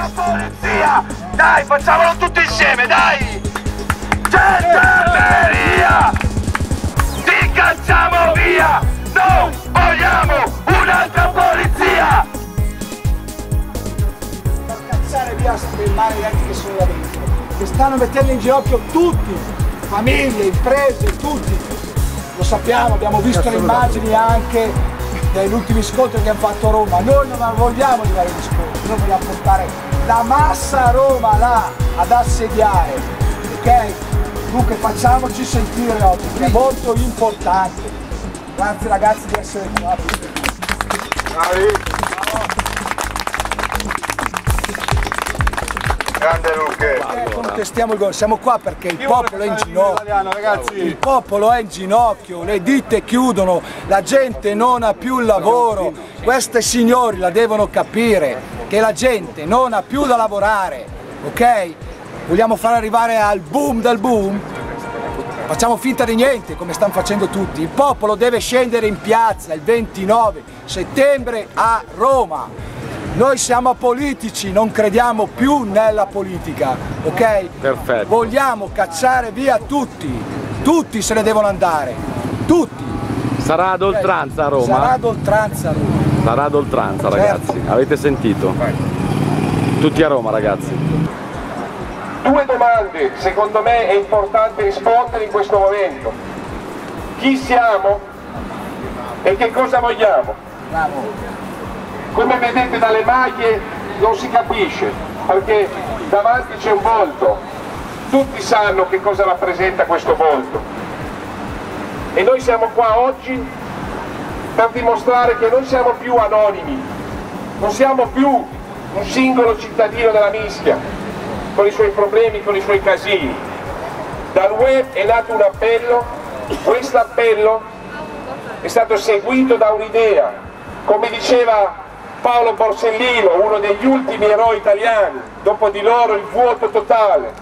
la polizia! Dai, facciamolo tutti insieme, dai! Gendarmeria! Ti cacciamo via! Non vogliamo un'altra polizia! Per cacciare via i maledetti che sono là dentro, che stanno mettendo in ginocchio tutti, famiglie, imprese, tutti. Lo sappiamo, abbiamo visto le immagini anche degli ultimi scontri che hanno fatto a Roma. Noi non vogliamo arrivare agli scontri, noi vogliamo portare la massa a Roma là ad assediare, ok? Dunque facciamoci sentire oggi, che è molto importante. Grazie ragazzi di essere qua. Grande Luque. Contestiamo il gol, siamo qua perché il popolo è in ginocchio. Il popolo è in ginocchio, le ditte chiudono, la gente non ha più il lavoro. Questi signori la devono capire, che la gente non ha più da lavorare, ok? Vogliamo far arrivare al boom del boom? Facciamo finta di niente come stanno facendo tutti. Il popolo deve scendere in piazza il 29 settembre a Roma. Noi siamo apolitici, non crediamo più nella politica, ok? Perfetto. Vogliamo cacciare via tutti, tutti se ne devono andare, tutti. Sarà ad oltranza a Roma? Sarà ad oltranza a Roma. Sarà ad oltranza, ragazzi, Certo. avete sentito? Tutti a Roma, ragazzi. Due domande, secondo me è importante rispondere in questo momento. Chi siamo e che cosa vogliamo? Bravo. Come vedete dalle maglie non si capisce, perché davanti c'è un volto. Tutti sanno che cosa rappresenta questo volto. E noi siamo qua oggi per dimostrare che non siamo più anonimi, non siamo più un singolo cittadino della mischia, con i suoi problemi, con i suoi casini. Dal web è nato un appello, questo appello è stato seguito da un'idea, come diceva Paolo Borsellino, uno degli ultimi eroi italiani, dopo di loro il vuoto totale,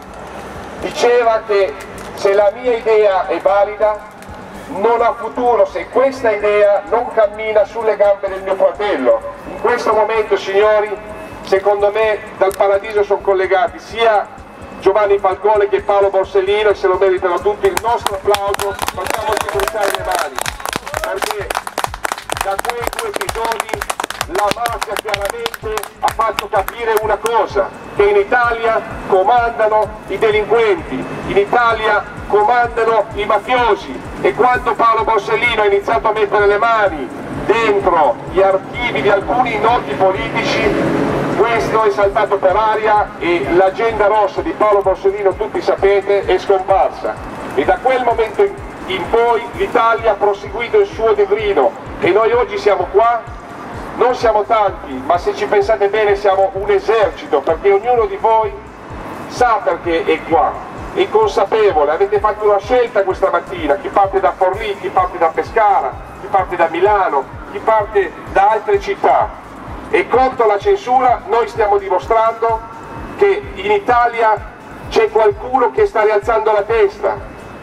diceva che se la mia idea è valida non ha futuro se questa idea non cammina sulle gambe del mio fratello. In questo momento, signori, secondo me dal paradiso sono collegati sia Giovanni Falcone che Paolo Borsellino e se lo meritano tutti il nostro applauso. Facciamoci bruciare le mani, perché da quei due episodi la mafia chiaramente ha fatto capire una cosa, che in Italia comandano i delinquenti, in Italia comandano i mafiosi, e quando Paolo Borsellino ha iniziato a mettere le mani dentro gli archivi di alcuni noti politici, questo è saltato per aria e l'agenda rossa di Paolo Borsellino, tutti sapete, è scomparsa. E da quel momento in poi l'Italia ha proseguito il suo declino e noi oggi siamo qua, non siamo tanti, ma se ci pensate bene siamo un esercito, perché ognuno di voi sa perché è qua, è consapevole, avete fatto una scelta questa mattina, chi parte da Forlì, chi parte da Pescara, chi parte da Milano, chi parte da altre città. E contro la censura noi stiamo dimostrando che in Italia c'è qualcuno che sta rialzando la testa.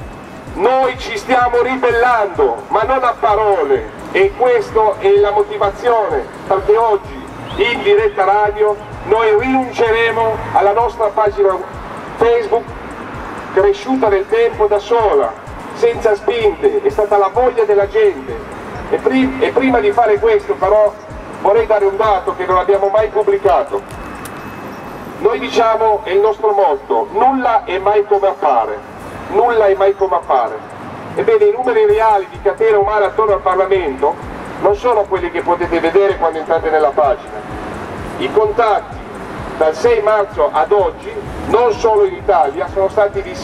Noi ci stiamo ribellando, ma non a parole, e questa è la motivazione perché oggi in diretta radio noi rinunceremo alla nostra pagina Facebook, cresciuta nel tempo da sola, senza spinte, è stata la voglia della gente. E prima di fare questo però vorrei dare un dato che non abbiamo mai pubblicato. Noi diciamo, è il nostro motto, nulla è mai come appare, nulla è mai come appare. Ebbene, i numeri reali di catena umana attorno al Parlamento non sono quelli che potete vedere quando entrate nella pagina. I contatti dal 6 marzo ad oggi, non solo in Italia, sono stati di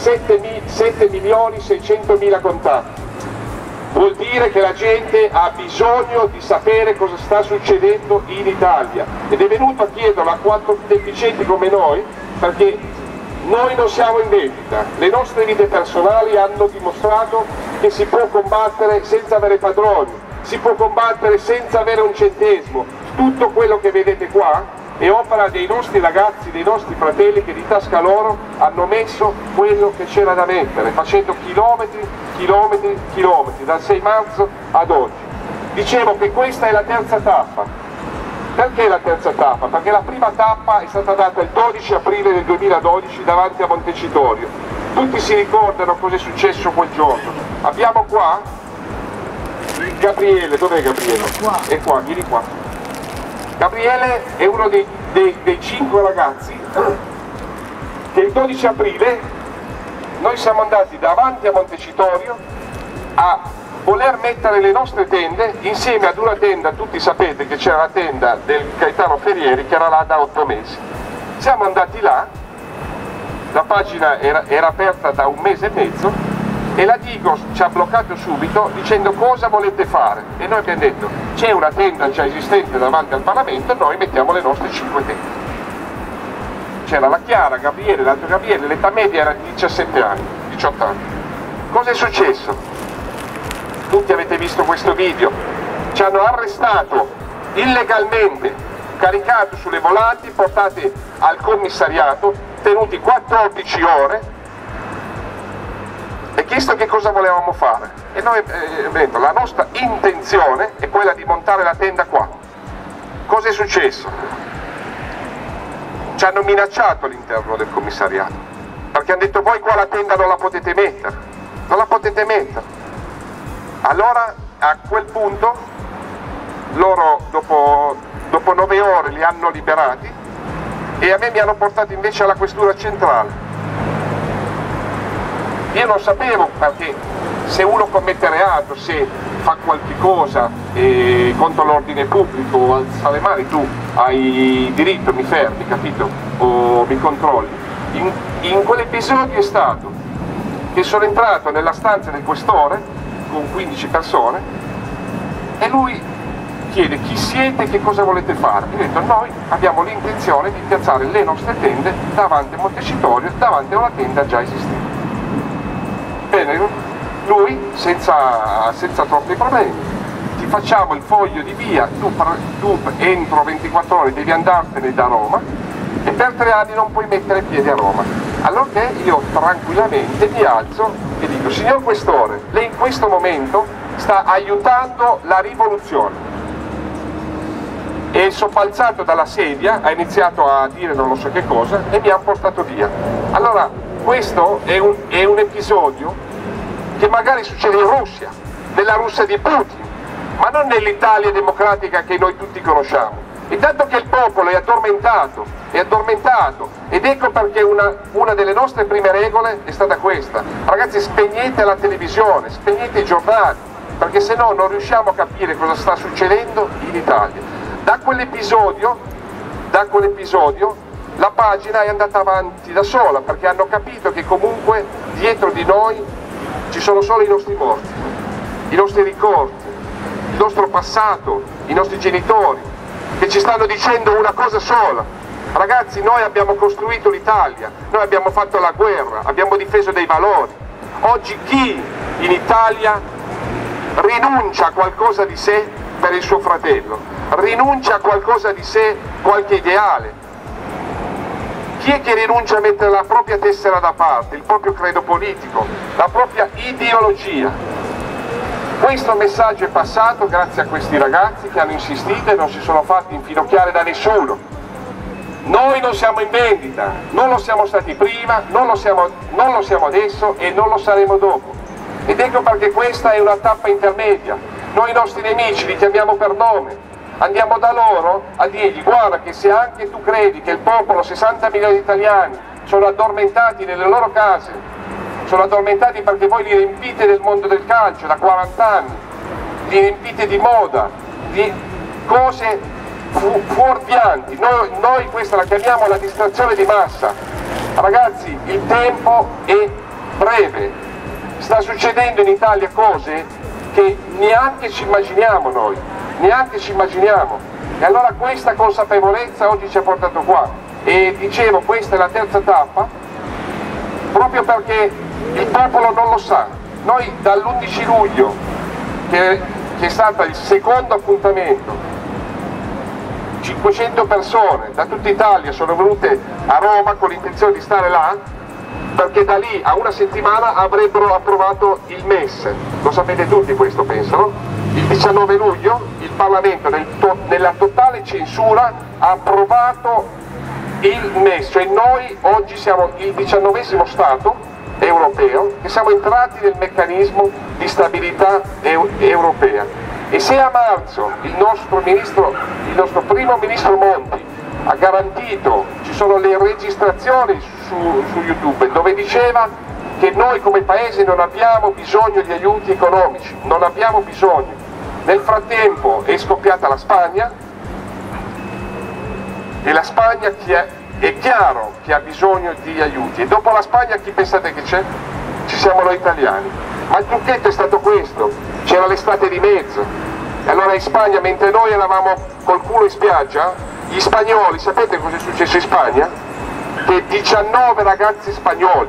7.600.000 contatti. Vuol dire che la gente ha bisogno di sapere cosa sta succedendo in Italia ed è venuto a chiederlo a quattro deficienti come noi, perché noi non siamo in vendita. Le nostre vite personali hanno dimostrato che si può combattere senza avere padroni, si può combattere senza avere un centesimo. Tutto quello che vedete qua è opera dei nostri ragazzi, dei nostri fratelli che di tasca loro hanno messo quello che c'era da mettere, facendo chilometri, chilometri, chilometri, dal 6 marzo ad oggi. Dicevo che questa è la terza tappa. Perché la terza tappa? Perché la prima tappa è stata data il 12 aprile del 2012 davanti a Montecitorio. Tutti si ricordano cosa è successo quel giorno. Abbiamo qua Gabriele, dov'è Gabriele? È qua, vieni qua. Gabriele è uno dei 5 ragazzi che il 12 aprile noi siamo andati davanti a Montecitorio a voler mettere le nostre tende insieme ad una tenda. Tutti sapete che c'era la tenda del Gaetano Ferrieri che era là da 8 mesi. Siamo andati là, la pagina era aperta da 1 mese e mezzo e la Digos ci ha bloccato subito dicendo cosa volete fare, e noi abbiamo detto c'è una tenda già esistente davanti al Parlamento, noi mettiamo le nostre 5 tende. C'era la Chiara, Gabriele, l'altro Gabriele, l'età media era di 17 anni, 18 anni. Cosa è successo? Tutti avete visto questo video, ci hanno arrestato illegalmente, caricato sulle volanti, portati al commissariato, tenuti 14 ore e chiesto che cosa volevamo fare. E noi abbiamo detto la nostra intenzione è quella di montare la tenda qua. Cosa è successo? Ci hanno minacciato all'interno del commissariato, perché hanno detto voi qua la tenda non la potete mettere, non la potete mettere. Allora a quel punto loro dopo 9 ore li hanno liberati e a me mi hanno portato invece alla questura centrale. Io non sapevo, perché se uno commette reato, se fa qualche cosa contro l'ordine pubblico, alza le mani, tu hai diritto, mi fermi, capito? O mi controlli. In quell'episodio è stato che sono entrato nella stanza del questore con 15 persone e lui chiede chi siete e che cosa volete fare. Io ho detto noi abbiamo l'intenzione di piazzare le nostre tende davanti a Montecitorio, davanti a una tenda già esistente. Bene, lui senza troppi problemi, ti facciamo il foglio di via, tu entro 24 ore devi andartene da Roma e per 3 anni non puoi mettere piede a Roma. Allora io tranquillamente mi alzo e dico signor Questore, lei in questo momento sta aiutando la rivoluzione. E sobbalzato dalla sedia ha iniziato a dire non lo so che cosa e mi ha portato via. Allora questo è un episodio che magari succede in Russia, nella Russia di Putin, ma non nell'Italia democratica che noi tutti conosciamo. Intanto che il popolo è addormentato, ed ecco perché una delle nostre prime regole è stata questa: ragazzi, spegnete la televisione, spegnete i giornali, perché se no non riusciamo a capire cosa sta succedendo in Italia. Da quell'episodio la pagina è andata avanti da sola, perché hanno capito che comunque dietro di noi ci sono solo i nostri morti, i nostri ricordi, il nostro passato, i nostri genitori, che ci stanno dicendo una cosa sola: ragazzi, noi abbiamo costruito l'Italia, noi abbiamo fatto la guerra, abbiamo difeso dei valori. Oggi chi in Italia rinuncia a qualcosa di sé per il suo fratello, rinuncia a qualcosa di sé, qualche ideale? Chi è che rinuncia a mettere la propria tessera da parte, il proprio credo politico, la propria ideologia? Questo messaggio è passato grazie a questi ragazzi che hanno insistito e non si sono fatti infinocchiare da nessuno. Noi non siamo in vendita, non lo siamo stati prima, non lo siamo adesso e non lo saremo dopo. Ed ecco perché questa è una tappa intermedia. Noi i nostri nemici li chiamiamo per nome, andiamo da loro a dirgli: guarda che se anche tu credi che il popolo, 60 milioni di italiani, sono addormentati nelle loro case, sono addormentati perché voi li riempite del mondo del calcio da 40 anni, li riempite di moda, di cose fuorvianti, noi questa la chiamiamo la distrazione di massa. Ragazzi, il tempo è breve, sta succedendo in Italia cose che neanche ci immaginiamo noi, neanche ci immaginiamo. E allora questa consapevolezza oggi ci ha portato qua. E dicevo, questa è la terza tappa, proprio perché il popolo non lo sa. Noi dall'11 luglio, che è stato il secondo appuntamento, 500 persone da tutta Italia sono venute a Roma con l'intenzione di stare là, perché da lì a una settimana avrebbero approvato il MES. Lo sapete tutti questo, penso, no? Il 19 luglio il Parlamento nella totale censura ha approvato il MES, cioè noi oggi siamo il 19° Stato europeo che siamo entrati nel meccanismo di stabilità europea, e se a marzo il nostro primo ministro Monti ha garantito, ci sono le registrazioni su YouTube dove diceva che noi come paese non abbiamo bisogno di aiuti economici, non abbiamo bisogno. Nel frattempo è scoppiata la Spagna, e la Spagna è chiaro che ha bisogno di aiuti, e dopo la Spagna chi pensate che c'è? Ci siamo noi italiani. Ma il trucchetto è stato questo: c'era l'estate di mezzo, e allora in Spagna, mentre noi eravamo col culo in spiaggia, gli spagnoli, sapete cosa è successo in Spagna? Che 19 ragazzi spagnoli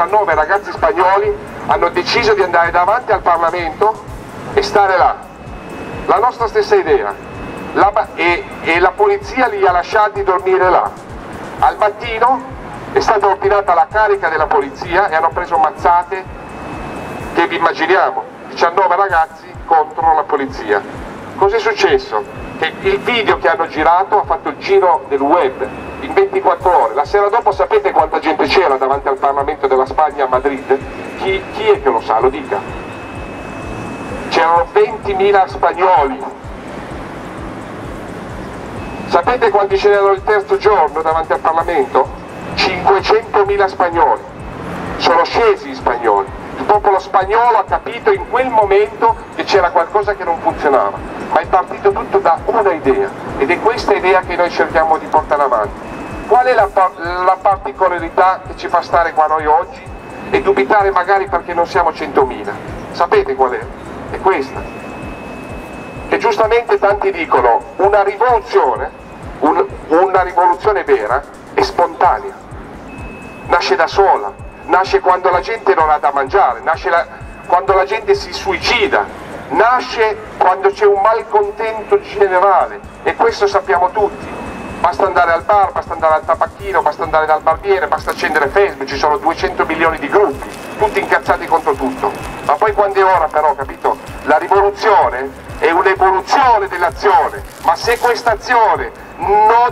hanno deciso di andare davanti al Parlamento e stare là. La nostra stessa idea, e la polizia li ha lasciati dormire là. Al mattino è stata ordinata la carica della polizia e hanno preso mazzate che vi immaginiamo, 19 ragazzi contro la polizia. Cos'è successo? Che il video che hanno girato ha fatto il giro del web in 24 ore. La sera dopo sapete quanta gente c'era davanti al Parlamento della Spagna a Madrid? Chi è che lo sa? Lo dica. C'erano 20.000 spagnoli. Sapete quanti ce n'erano il terzo giorno davanti al Parlamento? 500.000 spagnoli. Sono scesi gli spagnoli. Il popolo spagnolo ha capito in quel momento che c'era qualcosa che non funzionava, ma è partito tutto da una idea, ed è questa idea che noi cerchiamo di portare avanti. Qual è la particolarità che ci fa stare qua noi oggi e dubitare magari perché non siamo 100.000? Sapete qual è? È questa. Che giustamente tanti dicono una rivoluzione vera è spontanea, nasce da sola, nasce quando la gente non ha da mangiare, nasce quando la gente si suicida, nasce quando c'è un malcontento generale, e questo sappiamo tutti. Basta andare al bar, basta andare al tabacchino, basta andare dal barbiere, basta accendere Facebook, ci sono 200 milioni di gruppi, tutti incazzati contro tutto. Ma poi quando è ora però, capito? La rivoluzione è un'evoluzione dell'azione, ma se questa azione non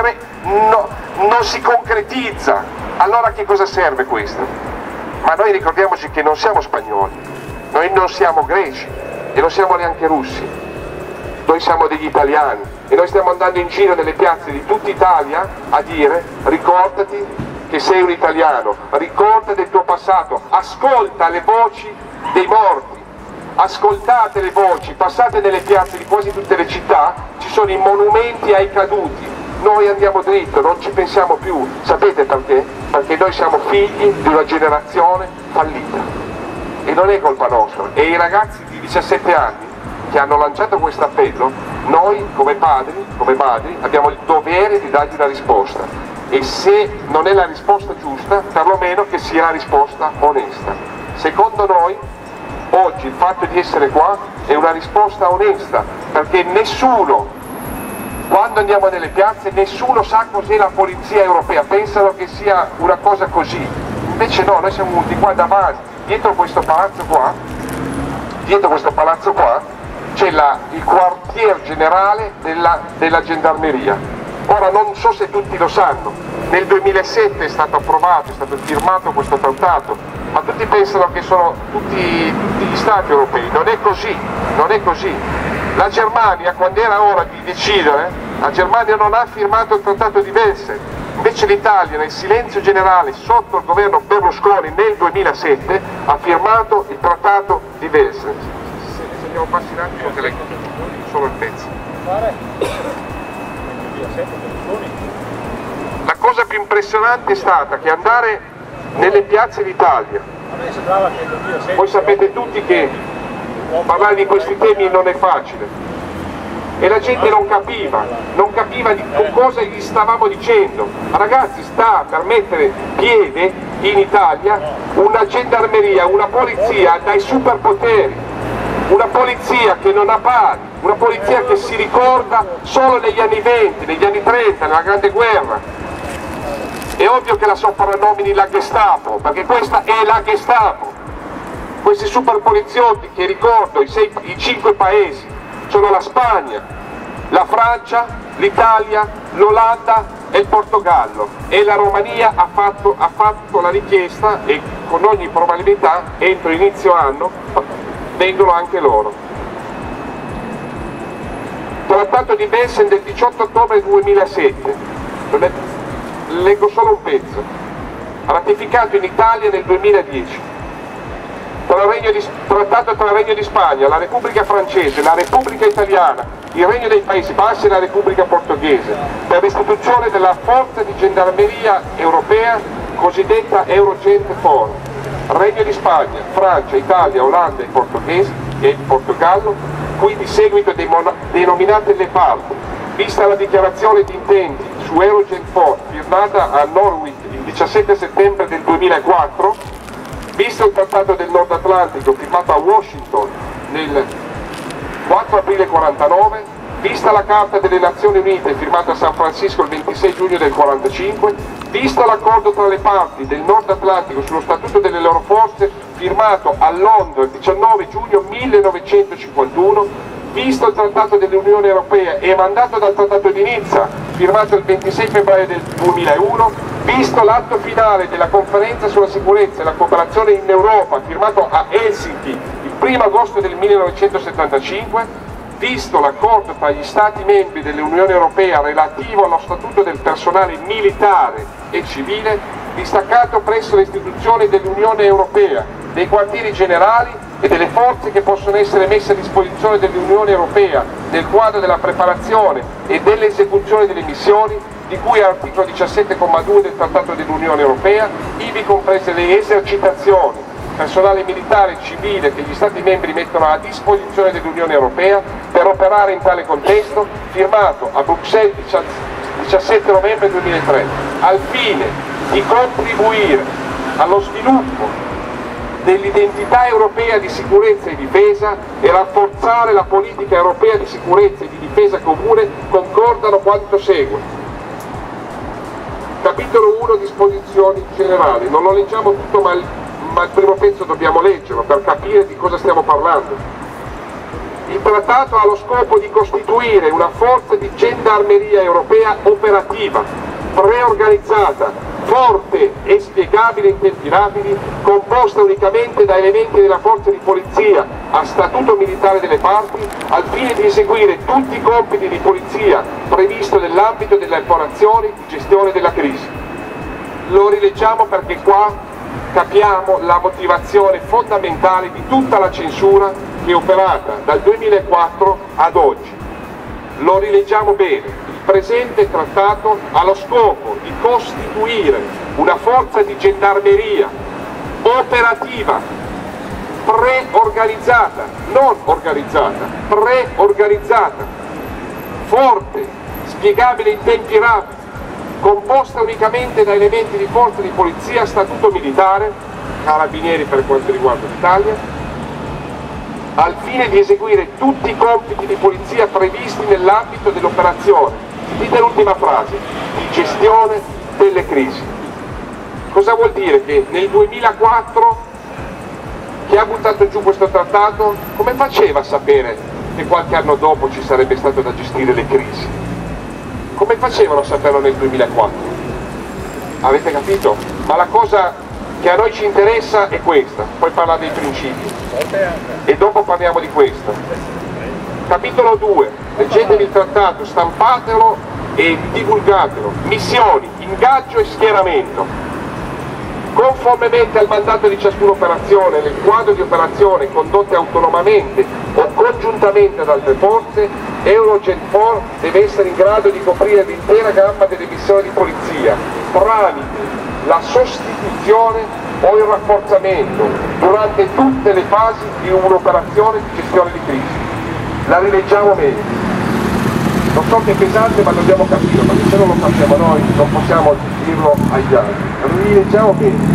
si concretizza, allora che cosa serve questo? Ma noi ricordiamoci che non siamo spagnoli, noi non siamo greci e non siamo neanche russi, noi siamo degli italiani, e noi stiamo andando in giro nelle piazze di tutta Italia a dire: ricordati che sei un italiano, ricorda del tuo passato, ascolta le voci dei morti, ascoltate le voci, passate nelle piazze di quasi tutte le città, ci sono i monumenti ai caduti. Noi andiamo dritto, non ci pensiamo più. Sapete perché? Perché noi siamo figli di una generazione fallita, e non è colpa nostra. E i ragazzi di 17 anni che hanno lanciato questo appello, noi come padri, come madri, abbiamo il dovere di dargli una risposta, e se non è la risposta giusta, perlomeno che sia la risposta onesta. Secondo noi oggi il fatto di essere qua è una risposta onesta, perché nessuno, quando andiamo nelle piazze, nessuno sa cos'è la polizia europea, pensano che sia una cosa così, invece no, noi siamo venuti qua davanti, dietro questo palazzo qua c'è il quartier generale della gendarmeria. Ora non so se tutti lo sanno, nel 2007 è stato approvato, è stato firmato questo trattato, ma tutti pensano che sono tutti gli stati europei. Non è così, non è così. La Germania, quando era ora di decidere, la Germania non ha firmato il trattato di Wellington, invece l'Italia nel silenzio generale sotto il governo Berlusconi nel 2007 ha firmato il trattato di Wellington. Se andiamo passi un attimo che leggo solo il pezzo. La cosa più impressionante è stata che andare nelle piazze d'Italia, voi sapete tutti che parlare di questi temi non è facile, e la gente non capiva di cosa gli stavamo dicendo. Ragazzi, sta per mettere piede in Italia una gendarmeria, una polizia dai superpoteri, una polizia che non ha pari, una polizia che si ricorda solo negli anni 20, negli anni 30, nella Grande Guerra. È ovvio che la soprannomini la Gestapo, perché questa è la Gestapo. Questi super poliziotti, che ricordo, i 5 paesi, sono la Spagna, la Francia, l'Italia, l'Olanda e il Portogallo, e la Romania ha fatto la richiesta e con ogni probabilità entro inizio anno vengono anche loro. Trattato di Belsen del 18 ottobre 2007, leggo solo un pezzo, ratificato in Italia nel 2010. Trattato tra il Regno di Spagna, la Repubblica Francese, la Repubblica Italiana, il Regno dei Paesi Bassi e la Repubblica Portoghese per l'istituzione della forza di gendarmeria europea cosiddetta Eurogent Force. Regno di Spagna, Francia, Italia, Olanda e il Portogallo, qui di seguito denominate le parti, vista la dichiarazione di intenti su Eurogent Force firmata a Norwich il 17 settembre del 2004, visto il Trattato del Nord Atlantico firmato a Washington nel 4 aprile 49, vista la Carta delle Nazioni Unite firmata a San Francisco il 26 giugno del 45, visto l'accordo tra le parti del Nord Atlantico sullo Statuto delle loro forze firmato a Londra il 19 giugno 1951, visto il Trattato dell'Unione Europea e emendato dal Trattato di Nizza firmato il 26 febbraio del 2001, visto l'atto finale della Conferenza sulla sicurezza e la cooperazione in Europa firmato a Helsinki il 1 agosto del 1975, visto l'accordo tra gli Stati membri dell'Unione Europea relativo allo statuto del personale militare e civile distaccato presso le istituzioni dell'Unione Europea, dei quartieri generali e delle forze che possono essere messe a disposizione dell'Unione Europea nel quadro della preparazione e dell'esecuzione delle missioni di cui all'articolo 17,2 del Trattato dell'Unione Europea, ivi comprese le esercitazioni, personale militare e civile che gli Stati membri mettono a disposizione dell'Unione Europea per operare in tale contesto, firmato a Bruxelles 17 novembre 2003, al fine di contribuire allo sviluppo dell'identità europea di sicurezza e difesa e rafforzare la politica europea di sicurezza e di difesa comune, concordano quanto segue. Capitolo 1, disposizioni generali. Non lo leggiamo tutto, ma il primo pezzo dobbiamo leggerlo per capire di cosa stiamo parlando. Il trattato ha lo scopo di costituire una forza di gendarmeria europea operativa, preorganizzata, forte e spiegabile in tempi rapidi, composta unicamente da elementi della forza di polizia a statuto militare delle parti, al fine di eseguire tutti i compiti di polizia previsto nell'ambito delle operazioni di gestione della crisi. Lo rileggiamo perché qua capiamo la motivazione fondamentale di tutta la censura che è operata dal 2004 ad oggi. Lo rileggiamo bene. Il presente trattato ha lo scopo di costituire una forza di gendarmeria operativa, preorganizzata, non organizzata, preorganizzata, forte, spiegabile in tempi rapidi, composta unicamente da elementi di forza di polizia a statuto militare, carabinieri per quanto riguarda l'Italia, al fine di eseguire tutti i compiti di polizia previsti nell'ambito dell'operazione, dite l'ultima frase, di gestione delle crisi. Cosa vuol dire? Che nel 2004 chi ha buttato giù questo trattato, come faceva a sapere che qualche anno dopo ci sarebbe stato da gestire le crisi? Come facevano a saperlo nel 2004? Avete capito? Ma la cosa che a noi ci interessa è questa, poi parla dei principi e dopo parliamo di questo. Capitolo 2, leggetevi il trattato, stampatelo e divulgatelo. Missioni, ingaggio e schieramento. Conformemente al mandato di ciascuna operazione, nel quadro di operazione condotte autonomamente o congiuntamente ad altre forze, Eurogent Force deve essere in grado di coprire l'intera gamma delle missioni di polizia tramite la sostituzione o il rafforzamento durante tutte le fasi di un'operazione di gestione di crisi. La rileggiamo meglio. Non so che è pesante, ma dobbiamo capirlo, perché se non lo facciamo noi non possiamo dirlo agli altri. Rileggiamo bene.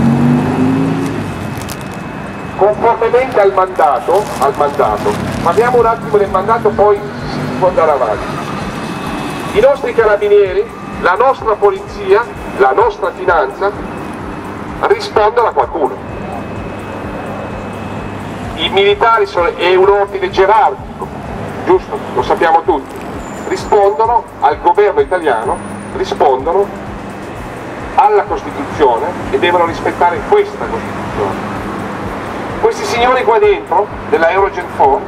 Conformemente al mandato, parliamo un attimo del mandato, poi si può andare avanti. I nostri carabinieri, la nostra polizia, la nostra finanza rispondono a qualcuno. i militari è un ordine gerarchico, giusto? Lo sappiamo tutti. Rispondono al governo italiano, rispondono alla Costituzione e devono rispettare questa Costituzione. Questi signori qua dentro, della Eurogen 4,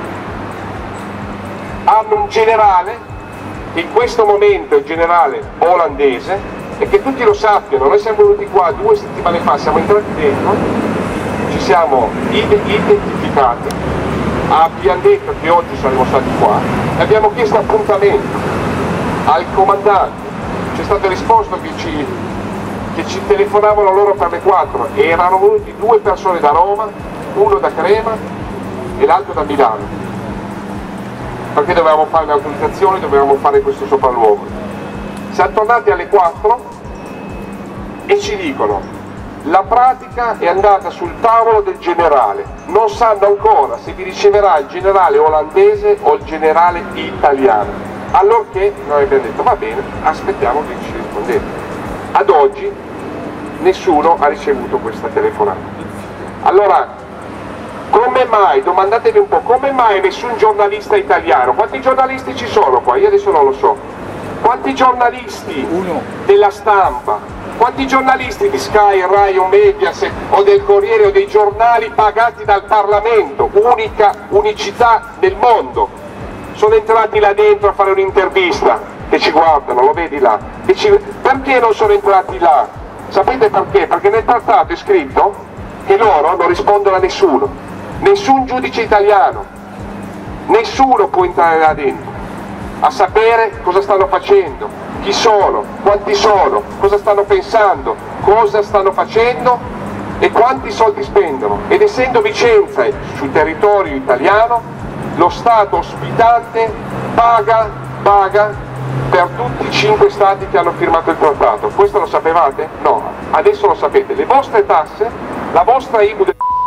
hanno un generale, che in questo momento è il generale olandese, e che tutti lo sappiano, noi siamo venuti qua 2 settimane fa, siamo entrati dentro, ci siamo identificati, abbiamo detto che oggi saremmo stati qua e abbiamo chiesto appuntamento al comandante. C'è stato risposto che ci telefonavano loro per le 4 e erano venuti 2 persone da Roma, uno da Crema e l'altro da Milano, perché dovevamo fare le autorizzazioni, dovevamo fare questo sopralluogo. Siamo tornati alle 4 e ci dicono: la pratica è andata sul tavolo del generale, non sanno ancora se vi riceverà il generale olandese o il generale italiano. Allorché noi abbiamo detto: va bene, aspettiamo che ci rispondete. Ad oggi nessuno ha ricevuto questa telefonata. Allora, come mai, domandatevi un po', come mai nessun giornalista italiano? Quanti giornalisti ci sono qua? Io adesso non lo so. Quanti giornalisti della stampa? Quanti giornalisti di Sky, Rai o Mediaset o del Corriere o dei giornali pagati dal Parlamento, unicità del mondo, sono entrati là dentro a fare un'intervista, che ci guardano, lo vedi là? Perché non sono entrati là? Sapete perché? Perché nel trattato è scritto che loro non rispondono a nessuno, nessun giudice italiano, nessuno può entrare là dentro a sapere cosa stanno facendo, chi sono, quanti sono, cosa stanno pensando, cosa stanno facendo e quanti soldi spendono. Ed essendo Vicenza sul territorio italiano, lo Stato ospitante paga per tutti i 5 stati che hanno firmato il trattato. Questo lo sapevate? No, adesso lo sapete. Le vostre tasse, la vostra IMU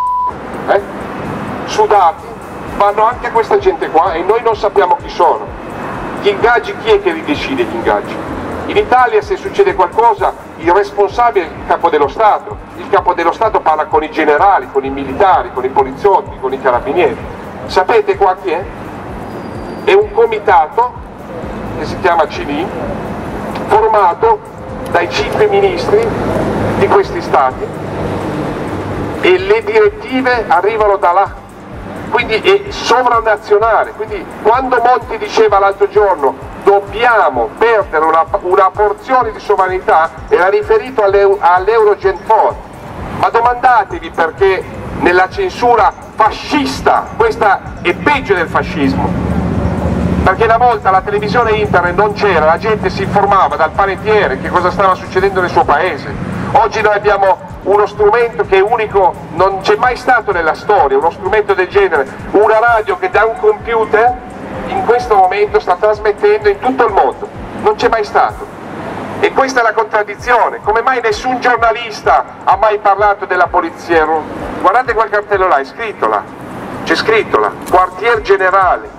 sudati, vanno anche a questa gente qua e noi non sappiamo chi sono. Gli ingaggi, chi è che li decide gli ingaggi? In Italia se succede qualcosa il responsabile è il capo dello Stato. Il capo dello Stato parla con i generali, con i militari, con i poliziotti, con i carabinieri. Sapete qua chi è? È un comitato che si chiama CD, formato dai 5 ministri di questi stati e le direttive arrivano da là, quindi è sovranazionale. Quindi quando Monti diceva l'altro giorno dobbiamo perdere una porzione di sovranità, era riferito all'Eurogen 4, ma domandatevi perché nella censura fascista, questa è peggio del fascismo, perché una volta la televisione e internet non c'era, la gente si informava dal panettiere che cosa stava succedendo nel suo paese. Oggi noi abbiamo uno strumento che è unico, non c'è mai stato nella storia, uno strumento del genere, una radio che da un computer in questo momento sta trasmettendo in tutto il mondo, non c'è mai stato. E questa è la contraddizione. Come mai nessun giornalista ha mai parlato della polizia? Guardate quel cartello là, è scritto là, c'è scritto là, quartier generale,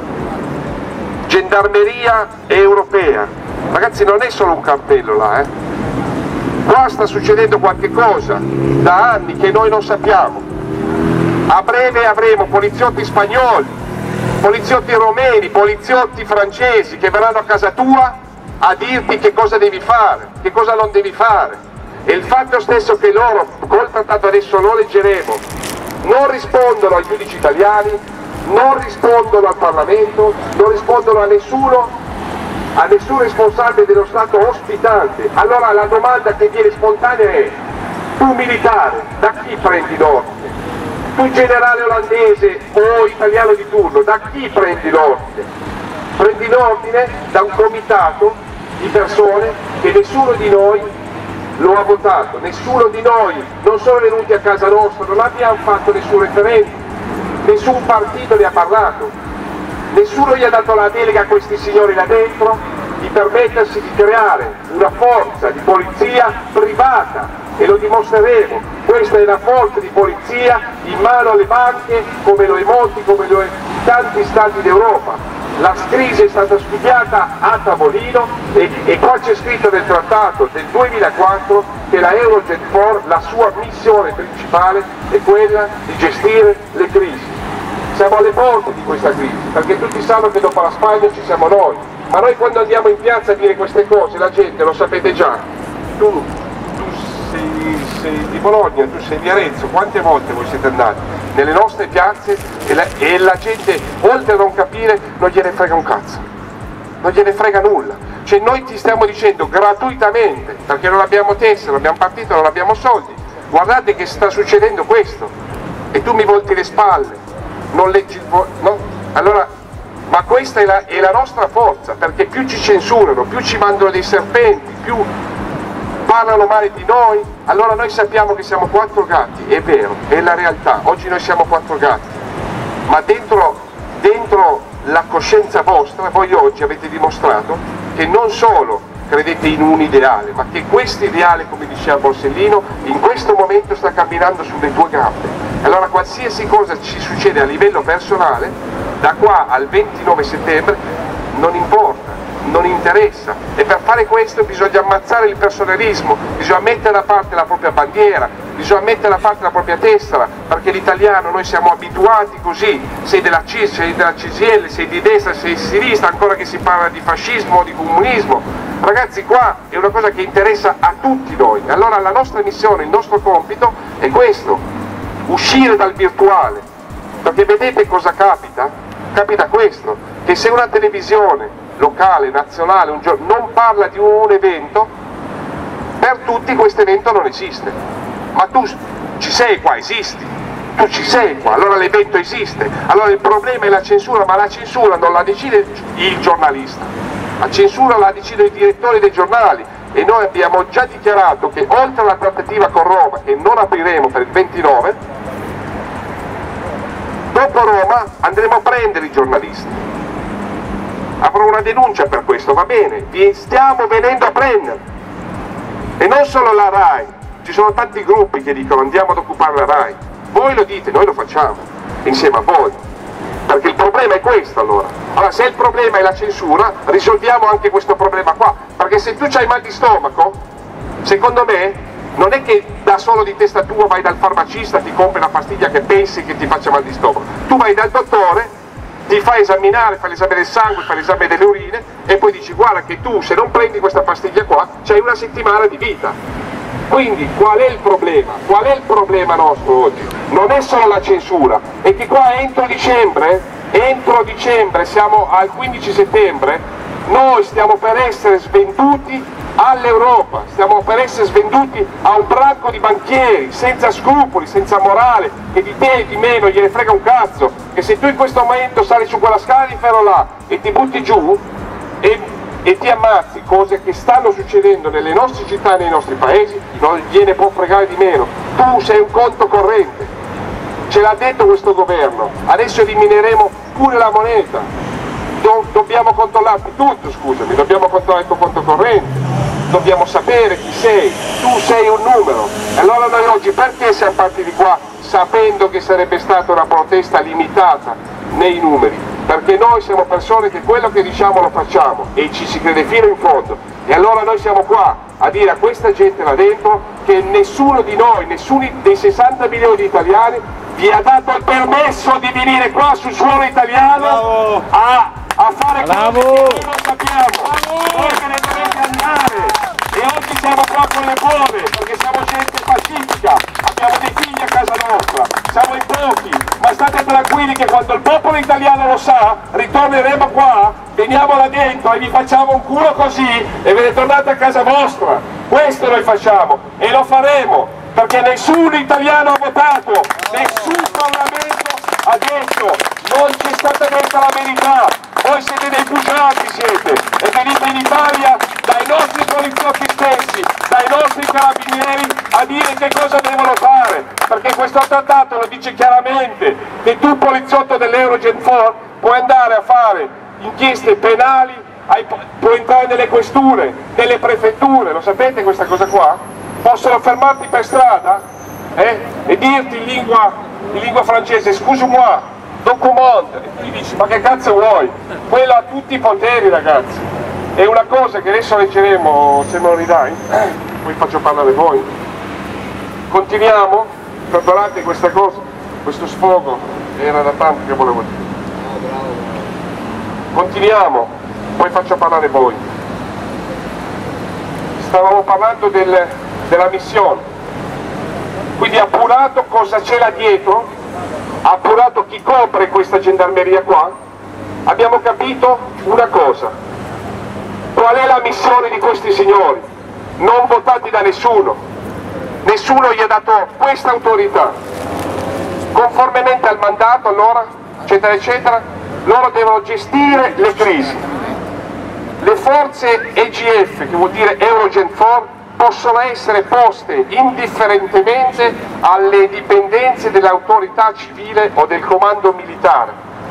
gendarmeria europea. Ragazzi, non è solo un cartello là, qua sta succedendo qualche cosa da anni che noi non sappiamo. A breve avremo poliziotti spagnoli, poliziotti romeni, poliziotti francesi che verranno a casa tua a dirti che cosa devi fare, che cosa non devi fare. E il fatto stesso che loro, col trattato adesso lo leggeremo, non rispondono ai giudici italiani, non rispondono al Parlamento, non rispondono a nessun responsabile dello Stato ospitante. Allora la domanda che viene spontanea è: tu militare, da chi prendi l'ordine? Tu generale olandese o italiano di turno, da chi prendi l'ordine? Prendi l'ordine da un comitato di persone che nessuno di noi lo ha votato, nessuno di noi non sono venuti a casa nostra, non abbiamo fatto nessun referendum, nessun partito ne ha parlato, nessuno gli ha dato la delega a questi signori là dentro di permettersi di creare una forza di polizia privata, e lo dimostreremo. Questa è una forza di polizia in mano alle banche, come lo è Monti, come lo è tanti stati d'Europa. La crisi è stata studiata a tavolino e qua c'è scritto nel trattato del 2004 che la Eurogen 4, la sua missione principale è quella di gestire le crisi. Siamo alle porte di questa crisi, perché tutti sanno che dopo la Spagna ci siamo noi, ma noi quando andiamo in piazza a dire queste cose, la gente, lo sapete già, tu sei di Bologna, tu sei di Arezzo, quante volte voi siete andati nelle nostre piazze e la gente, oltre a non capire, non gliene frega un cazzo, non gliene frega nulla. Cioè noi ti stiamo dicendo gratuitamente, perché non abbiamo tessere, non abbiamo partito, non abbiamo soldi, guardate che sta succedendo questo, e tu mi volti le spalle, non leggi, no? Allora, ma questa è la nostra forza, perché più ci censurano, più ci mandano dei serpenti, più parlano male di noi, allora noi sappiamo che siamo 4 gatti, è vero, è la realtà, oggi noi siamo 4 gatti, ma dentro la coscienza vostra voi oggi avete dimostrato che non solo credete in un ideale, ma che questo ideale, come diceva Borsellino, in questo momento sta camminando sulle tue gambe. Allora qualsiasi cosa ci succede a livello personale, da qua al 29 settembre, non importa, non interessa, e per fare questo bisogna ammazzare il personalismo, bisogna mettere da parte la propria bandiera, bisogna mettere da parte la propria tessera, perché l'italiano noi siamo abituati così, sei della CIS, sei della CGIL, sei di destra, sei di sinistra, ancora che si parla di fascismo o di comunismo. Ragazzi, qua è una cosa che interessa a tutti noi, allora la nostra missione, il nostro compito è questo, uscire dal virtuale, perché vedete cosa capita? Capita questo, che se una televisione locale, nazionale, non parla di un evento, per tutti questo evento non esiste. Ma tu ci sei qua, esisti, tu ci sei qua, allora l'evento esiste. Allora il problema è la censura, ma la censura non la decide il giornalista, la censura la decidono i direttori dei giornali, e noi abbiamo già dichiarato che oltre alla trattativa con Roma, che non apriremo per il 29, dopo Roma andremo a prendere i giornalisti. Avrò una denuncia per questo, va bene, vi stiamo venendo a prendere, e non solo la RAI, ci sono tanti gruppi che dicono andiamo ad occupare la RAI, voi lo dite, noi lo facciamo insieme a voi, perché il problema è questo. Allora se il problema è la censura, risolviamo anche questo problema qua, perché se tu c'hai mal di stomaco, secondo me non è che da solo di testa tua vai dal farmacista, ti compri la pastiglia che pensi che ti faccia mal di stomaco, tu vai dal dottore, ti fai esaminare, fai l'esame del sangue, fai l'esame delle urine e poi dici guarda che tu se non prendi questa pastiglia qua c'hai una settimana di vita. Quindi qual è il problema? Qual è il problema nostro oggi? Non è solo la censura, è che qua entro dicembre, siamo al 15 settembre, noi stiamo per essere svenduti all'Europa, stiamo per essere svenduti a un branco di banchieri senza scrupoli, senza morale, che di te e di me non gliene frega un cazzo, che se tu in questo momento sali su quella scala di ferro là e ti butti giù e ti ammazzi, cose che stanno succedendo nelle nostre città e nei nostri paesi, non gliene può fregare di meno. Tu sei un conto corrente, ce l'ha detto questo governo, adesso elimineremo pure la moneta, dobbiamo controllarti tutto, scusami, dobbiamo controllare il tuo conto corrente, dobbiamo sapere chi sei, tu sei un numero. E allora noi oggi perché siamo partiti qua sapendo che sarebbe stata una protesta limitata nei numeri? Perché noi siamo persone che quello che diciamo lo facciamo e ci si crede fino in fondo, e allora noi siamo qua a dire a questa gente là dentro che nessuno di noi, nessuno dei 60 milioni di italiani vi ha dato il permesso di venire qua sul suolo italiano a fare quello che noi non sappiamo. Voi che ne dovete andare, e oggi siamo qua con le buone perché siamo gente pacifica, abbiamo dei figli a casa nostra, siamo in pochi, ma state tranquilli che quando il popolo italiano lo sa ritorneremo qua, veniamo là dentro e vi facciamo un culo così e ve ne tornate a casa vostra. Questo noi facciamo e lo faremo, perché nessun italiano ha votato, nessun Parlamento ha detto, non c'è stata detta la verità. Voi siete dei bugiardi, siete, e venite in Italia dai nostri poliziotti stessi, dai nostri carabinieri a dire che cosa devono fare, perché questo trattato lo dice chiaramente che tu poliziotto dell'Eurogen 4 puoi andare a fare inchieste penali, puoi entrare nelle questure, nelle prefetture, lo sapete questa cosa qua? Possono fermarti per strada e dirti in lingua francese, scusi-moi, documenta, e tu gli dici ma che cazzo vuoi? Quello ha tutti i poteri, ragazzi. È una cosa che adesso leggeremo, se me lo ridai, poi faccio parlare voi. Continuiamo, perdonate questa cosa, questo sfogo era da tanto che volevo dire. Continuiamo, poi faccio parlare voi. Stavamo parlando della missione, quindi appurato cosa c'è là dietro, appurato chi copre questa gendarmeria qua, abbiamo capito una cosa: qual è la missione di questi signori, non votati da nessuno gli ha dato questa autorità, conformemente al mandato, allora, eccetera eccetera, loro devono gestire le crisi. Le forze EGF, che vuol dire Eurogent Force, possono essere poste indifferentemente alle dipendenze dell'autorità civile o del comando militare.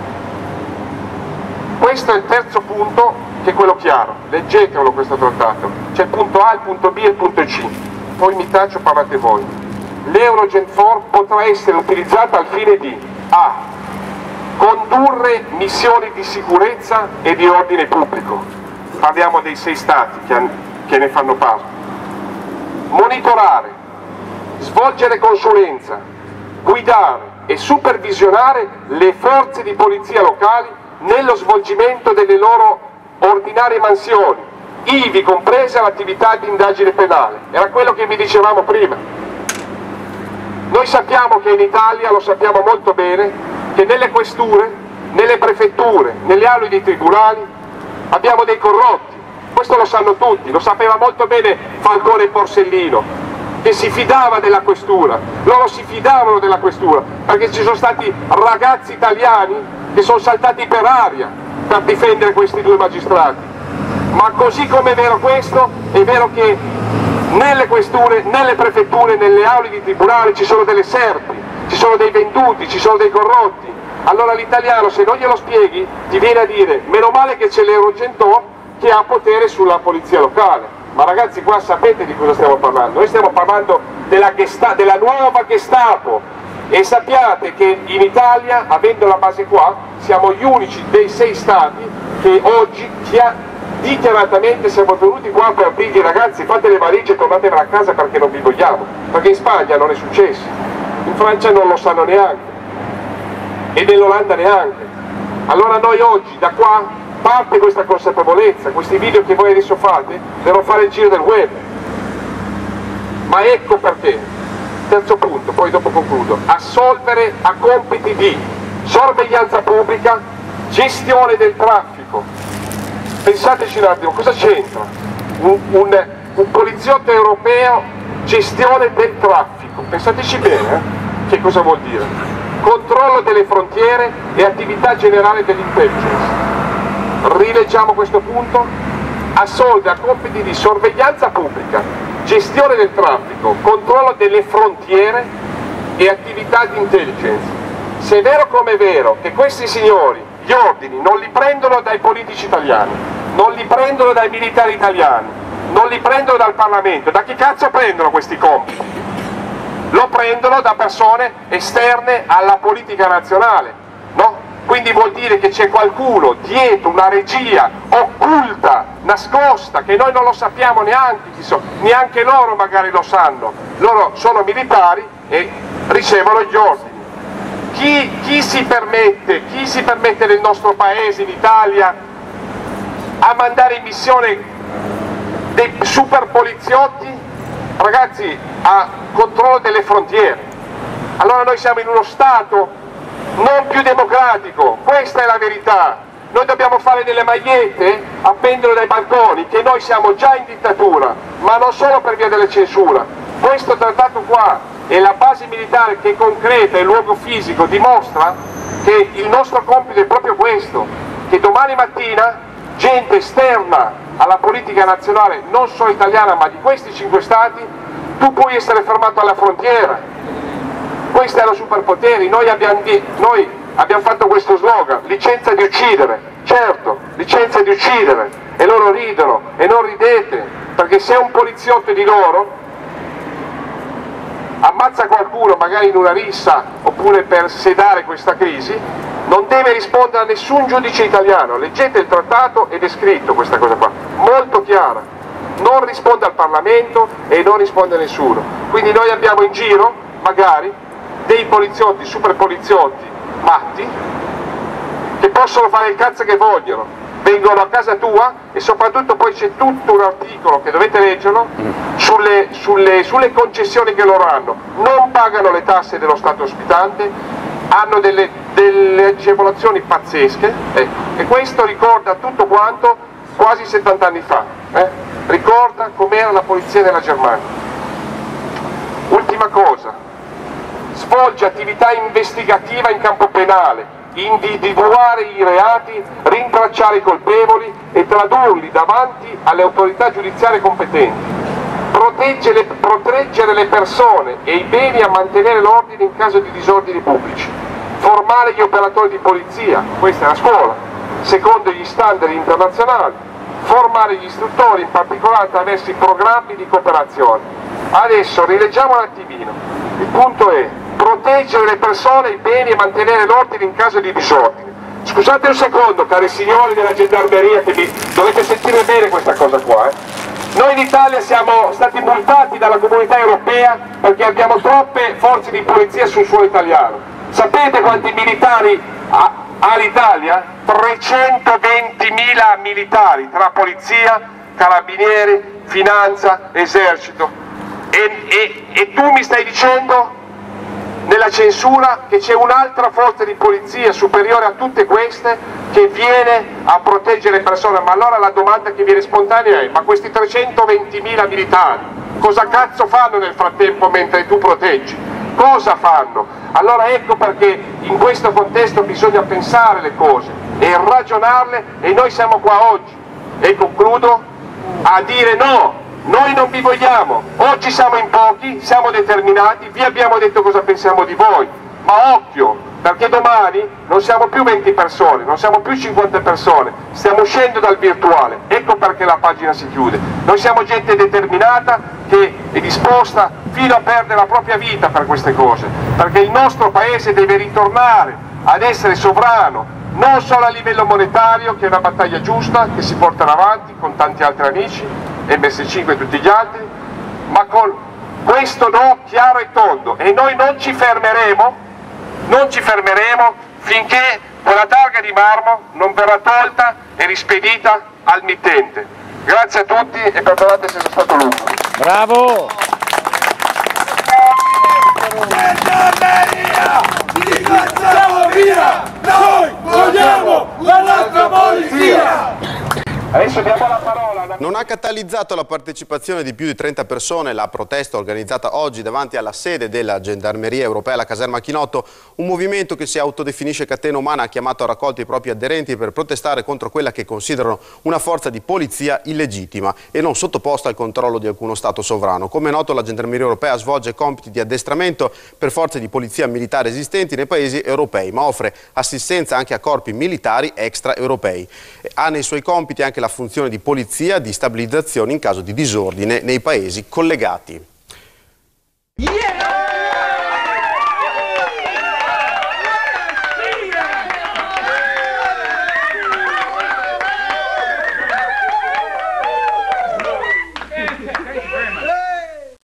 Questo è il terzo punto, che è quello chiaro. Leggetelo questo trattato. C'è il punto A, il punto B e il punto C. Poi mi taccio, parlate voi. L'Eurogent Force potrà essere utilizzata al fine di A. Condurre missioni di sicurezza e di ordine pubblico. Parliamo dei 6 stati che ne fanno parte. Monitorare, svolgere consulenza, guidare e supervisionare le forze di polizia locali nello svolgimento delle loro ordinarie mansioni, ivi compresa l'attività di indagine penale. Era quello che vi dicevamo prima. Noi sappiamo che in Italia, lo sappiamo molto bene, che nelle questure, nelle prefetture, nelle aule dei tribunali abbiamo dei corrotti. Questo lo sanno tutti, lo sapeva molto bene Falcone e Borsellino, che si fidava della questura, loro si fidavano della questura, perché ci sono stati ragazzi italiani che sono saltati per aria per difendere questi 2 magistrati. Ma così come è vero questo, è vero che nelle questure, nelle prefetture, nelle aule di tribunale ci sono delle serpi, ci sono dei venduti, ci sono dei corrotti. Allora l'italiano, se non glielo spieghi, ti viene a dire meno male che c'è l'Eurogent che ha potere sulla polizia locale. Ma ragazzi, qua sapete di cosa stiamo parlando? Noi stiamo parlando della nuova Gestapo, e sappiate che in Italia, avendo la base qua, siamo gli unici dei 6 stati che oggi dichiaratamente siamo venuti qua per dirgli ragazzi fate le valigie e tornatevene a casa perché non vi vogliamo, perché in Spagna non è successo, in Francia non lo sanno neanche e nell'Olanda neanche. Allora noi oggi da qua parte questa consapevolezza, questi video che voi adesso fate devono fare il giro del web. Ma ecco perché, terzo punto, poi dopo concludo, assolvere a compiti di sorveglianza pubblica, gestione del traffico. Pensateci un attimo, cosa c'entra un poliziotto europeo, gestione del traffico? Pensateci bene, che cosa vuol dire? Controllo delle frontiere e attività generale dell'intelligence. Rileggiamo questo punto: assolve a compiti di sorveglianza pubblica, gestione del traffico, controllo delle frontiere e attività di intelligence. Se è vero come è vero che questi signori gli ordini non li prendono dai politici italiani, non li prendono dai militari italiani, non li prendono dal Parlamento, da chi cazzo prendono questi compiti? Lo prendono da persone esterne alla politica nazionale, no? Quindi vuol dire che c'è qualcuno dietro, una regia occulta, nascosta, che noi non lo sappiamo neanche, neanche loro magari lo sanno. Loro sono militari e ricevono gli ordini. Chi si permette nel nostro paese, in Italia, a mandare in missione dei super poliziotti, ragazzi, a controllo delle frontiere? Allora noi siamo in uno Stato non più democratico, questa è la verità. Noi dobbiamo fare delle magliette, appendere dai balconi, che noi siamo già in dittatura, ma non solo per via della censura. Questo trattato qua e la base militare che è concreta, il luogo fisico, dimostra che il nostro compito è proprio questo, che domani mattina gente esterna alla politica nazionale, non solo italiana ma di questi 5 stati, tu puoi essere fermato alla frontiera. Questi hanno superpoteri. Noi abbiamo fatto questo slogan: licenza di uccidere. Certo, licenza di uccidere, e loro ridono, e non ridete, perché se un poliziotto di loro ammazza qualcuno magari in una rissa oppure per sedare questa crisi, non deve rispondere a nessun giudice italiano. Leggete il trattato ed è scritto questa cosa qua, molto chiara. Non risponde al Parlamento e non risponde a nessuno. Quindi noi abbiamo in giro, magari, dei poliziotti, super poliziotti, matti, che possono fare il cazzo che vogliono, vengono a casa tua e soprattutto poi c'è tutto un articolo che dovete leggerlo sulle concessioni che loro hanno. Non pagano le tasse dello Stato ospitante, hanno delle agevolazioni pazzesche, ecco. E questo ricorda tutto quanto quasi 70 anni fa, ricorda com'era la polizia della Germania. Ultima cosa, svolge attività investigativa in campo penale, individuare i reati, rintracciare i colpevoli e tradurli davanti alle autorità giudiziarie competenti, proteggere le persone e i beni a mantenere l'ordine in caso di disordini pubblici, formare gli operatori di polizia, questa è la scuola, secondo gli standard internazionali, formare gli istruttori, in particolare attraverso i programmi di cooperazione. Adesso rileggiamo un attimino, il punto è proteggere le persone, i beni e mantenere l'ordine in caso di disordine. Scusate un secondo, cari signori della gendarmeria, che dovete sentire bene questa cosa qua. Noi in Italia siamo stati multati dalla comunità europea perché abbiamo troppe forze di polizia sul suolo italiano. Sapete quanti militari ha l'Italia? 320.000 militari tra polizia, carabinieri, finanza, esercito. E tu mi stai dicendo nella censura che c'è un'altra forza di polizia superiore a tutte queste che viene a proteggere le persone? Ma allora la domanda che viene spontanea è: ma questi 320.000 militari cosa cazzo fanno nel frattempo mentre tu proteggi? Cosa fanno? Allora ecco perché in questo contesto bisogna pensare le cose e ragionarle, e noi siamo qua oggi, e concludo, a dire no. Noi non vi vogliamo, oggi siamo in pochi, siamo determinati, vi abbiamo detto cosa pensiamo di voi, ma occhio, perché domani non siamo più 20 persone, non siamo più 50 persone, stiamo uscendo dal virtuale, ecco perché la pagina si chiude. Noi siamo gente determinata che è disposta fino a perdere la propria vita per queste cose, perché il nostro paese deve ritornare ad essere sovrano, non solo a livello monetario, che è una battaglia giusta che si porterà avanti con tanti altri amici, MS5 e tutti gli altri, ma con questo no chiaro e tondo, e noi non ci fermeremo finché quella targa di marmo non verrà tolta e rispedita al mittente. Grazie a tutti e perdonate se sono stato lungo. Bravo! Gendarmeria! Li cacciamo via! Noi vogliamo la nostra polizia! Adesso diamo la parola. Non ha catalizzato la partecipazione di più di 30 persone la protesta organizzata oggi davanti alla sede della Gendarmeria Europea, la caserma Chinotto. Un movimento che si autodefinisce catena umana ha chiamato a raccolta i propri aderenti per protestare contro quella che considerano una forza di polizia illegittima e non sottoposta al controllo di alcuno Stato sovrano. Come è noto, la Gendarmeria Europea svolge compiti di addestramento per forze di polizia militare esistenti nei paesi europei, ma offre assistenza anche a corpi militari extraeuropei. Ha nei suoi compiti anche la funzione di polizia di stabilizzazione in caso di disordine nei paesi collegati.